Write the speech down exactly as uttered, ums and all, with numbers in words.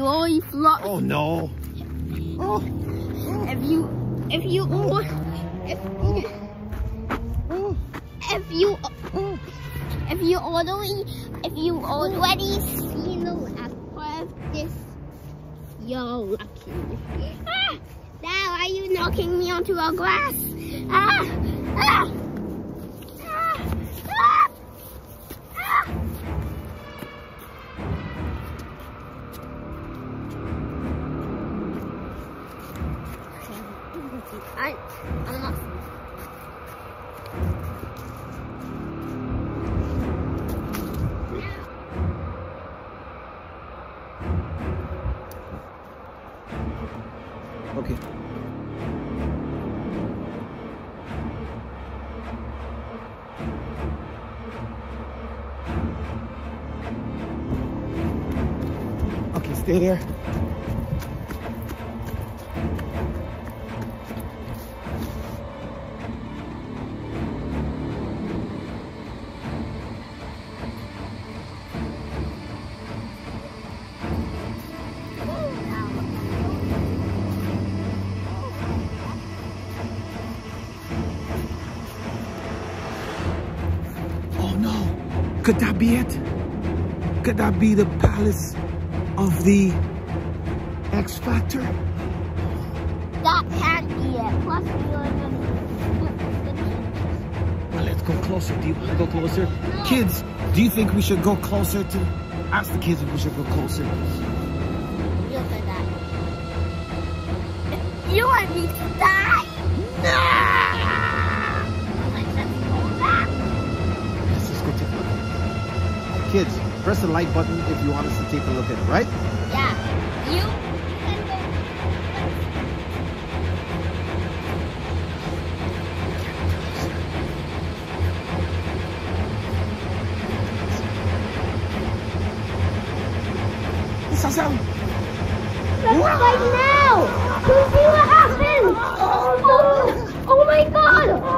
you already flopped. Oh no. Oh. If you, if you, Oh. if you, Oh. if you, Oh. if you already, if you already seen the last part of this, you're lucky. Ah, now are you knocking me onto a grass? Ah, ah, ah, ah, ah. I, I'm not. Okay. Okay, stay there. Could that be it? Could that be the palace of the X Factor? That can't be it. Plus, you're Well, let's go closer. Do you want to go closer? No. Kids, do you think we should go closer to... Ask the kids if we should go closer. Look at that. You want me to die? Nah! Let's go back. Let's just go take a look. Kids, press the like button if you want us to take a look at it, right? Yeah. You? Sasam! Right now! You see what happened? Oh, oh my god!